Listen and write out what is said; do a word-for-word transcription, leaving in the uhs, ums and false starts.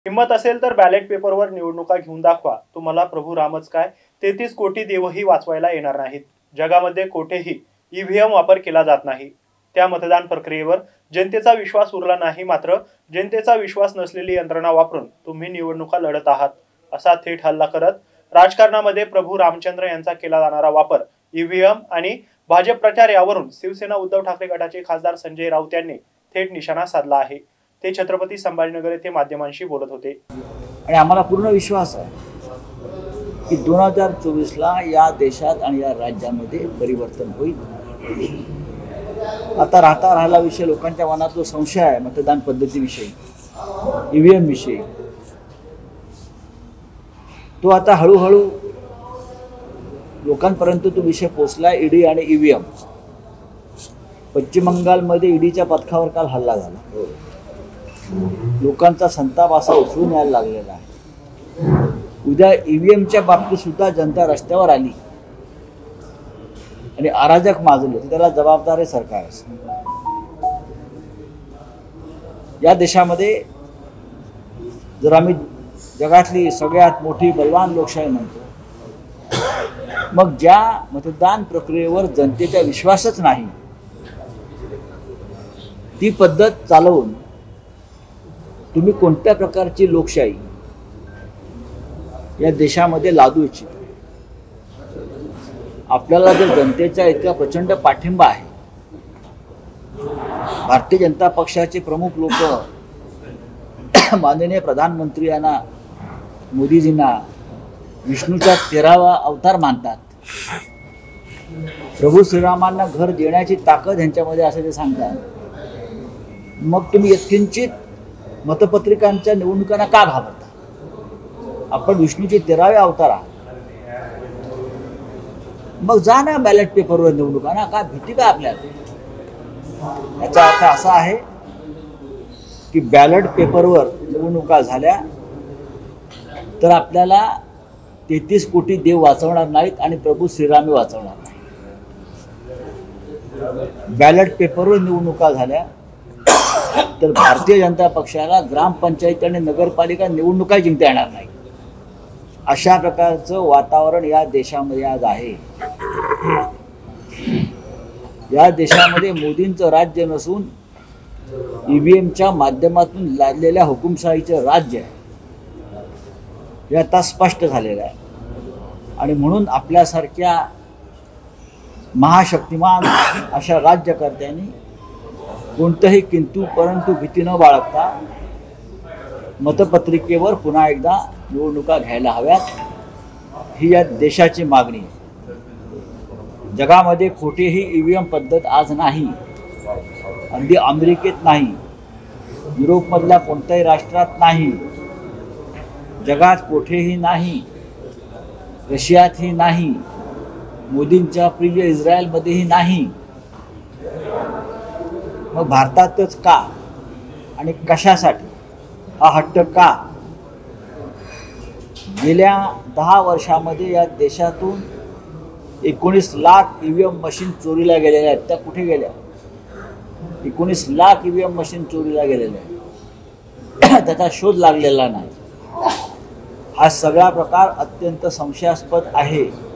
हिम्मत असेल तर बॅलेट पेपरवर निवडणुका घेऊन दाखवा. तुम्हाला प्रभू रामच काय तेहतीस कोटी देवही वाचवायला येणार नाहीत. जगामध्ये कोठेही ईव्हीएम वापर केला जात नाही. त्या मतदान प्रक्रियेवर जनतेचा विश्वास उरला नाही. मात्र जनतेचा विश्वास नसलेली यंत्रणा वापरून तुम्ही निवडणुका लढत आहात. असा थेट हल्ला करत राजकारणामध्ये प्रभू रामचंद्र यांचा केला जाणारा वापर, ईव्हीएम आणि भाजप प्रचार यावरून शिवसेना उद्धव ठाकरे गटाचे खासदार संजय राऊत यांनी थेट निशाणा साधला आहे. ते छत्रपती संभाजीनगर येथे माध्यमांशी बोलत होते. आणि आम्हाला पूर्ण विश्वास आहे की दोन हजार चोवीस ला या देशात आणि या राज्यामध्ये परिवर्तन होईल. आता राहता राहिला विषय लोकांच्या मनात जो संशय आहे मतदान पद्धतीविषयी, ईव्हीएम विषयी, तो आता हळूहळू लोकांपर्यंत तो विषय पोचला. ईडी आणि ईव्हीएम. पश्चिम बंगालमध्ये ईडीच्या पथकावर काल हल्ला झाला. लोकांचा संताप असा उचलून यायला लागलेला आहे. उद्या ईव्हीएमच्या बाबतीत सुद्धा जनता रस्त्यावर आली आणि अराजक माजलं तर त्याला जबाबदार आहे सरकार. या देशामध्ये जर आम्ही जगातली सगळ्यात मोठी बलवान लोकशाही म्हणतो, मग ज्या मतदान प्रक्रियेवर जनतेचा विश्वासच नाही ती पद्धत चालवून तुम्ही कोणत्या प्रकारची लोकशाही या देशामध्ये लादू इच्छिता? आपल्याला जर जनतेचा इतका प्रचंड पाठिंबा आहे, भारतीय जनता पक्षाचे प्रमुख लोक माननीय प्रधानमंत्री यांना, मोदीजींना विष्णूचा तेरावा अवतार मानतात. प्रभू श्रीरामांना घर देण्याची ताकद यांच्यामध्ये असे ते सांगतात. मग तुम्ही यत्किंचित मतपत्रिकांच्या निवडणुकांना का घाबरता? आपण विष्णूचे तेरावे अवतार आहात. मग जा ना बॅलेट पेपरवर निवडणुकांना. काय भीती का आपल्याला? याचा अर्थ असा आहे की बॅलेट पेपरवर निवडणुका झाल्या तर आपल्याला तेहतीस कोटी देव वाचवणार नाहीत आणि प्रभू श्रीरामी वाचवणार नाही. बॅलेट पेपरवर निवडणुका झाल्या तर भारतीय जनता पक्षाला ग्रामपंचायत आणि नगरपालिका निवडणुका जिंकता येणार नाही. अशा प्रकारचं वातावरण या देशामध्ये आज आहे. या देशामध्ये मोदींचं राज्य नसून ईव्हीएमच्या माध्यमातून लादलेल्या हुकुमशाहीचं राज्य आहे. हे आता स्पष्ट झालेलं आहे. आणि म्हणून आपल्यासारख्या महाशक्तिमान अशा राज्यकर्त्यांनी कोणतंही किंतु परंतु भीती न बाळगता मतपत्रिकेवर पुन्हा एकदा निवडणुका घ्यायला हव्यात, ही या देशाची मागणी आहे. जगामध्ये कुठेही ईव्हीएम पद्धत आज नाही. अगदी अमेरिकेत नाही, युरोपमधल्या कोणत्याही राष्ट्रात नाही, जगात कुठेही नाही, रशियातही नाही, मोदींच्या प्रिय इस्रायलमध्येही नाही. मग भारतातच का आणि कशासाठी हा हट्ट का? गेल्या दहा वर्षामध्ये या देशातून एकोणीस लाख ईव्हीएम मशीन चोरीला गेलेल्या आहेत. त्या कुठे गेल्या? एकोणीस लाख ईव्हीएम मशीन चोरीला गेलेल्या आहेत. त्याचा शोध लागलेला नाही. हा सगळा प्रकार अत्यंत संशयास्पद आहे.